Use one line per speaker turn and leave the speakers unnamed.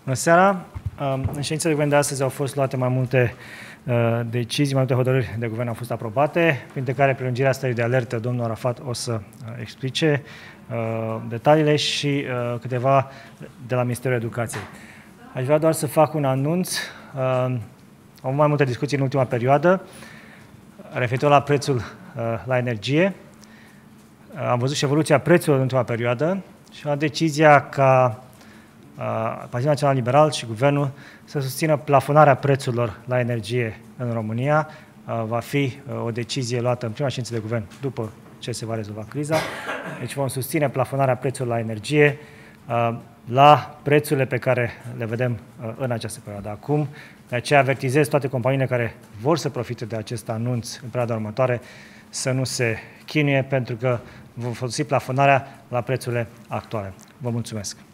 Bună seara! În ședința de guvern de astăzi au fost luate mai multe decizii, mai multe hotărâri de guvern au fost aprobate, printre care prelungirea stării de alertă. Domnul Arafat o să explice detaliile și câteva de la Ministerul Educației. Aș vrea doar să fac un anunț. Am mai multe discuții în ultima perioadă referitor la prețul la energie. Am văzut și evoluția prețurilor în ultima perioadă și am decizia ca Partidul Național Liberal și Guvernul să susțină plafonarea prețurilor la energie în România. Va fi o decizie luată în prima ședință de guvern după ce se va rezolva criza. Deci vom susține plafonarea prețurilor la energie la prețurile pe care le vedem în această perioadă acum. De aceea avertizez toate companiile care vor să profite de acest anunț în perioada următoare să nu se chinuie, pentru că vom folosi plafonarea la prețurile actuale. Vă mulțumesc!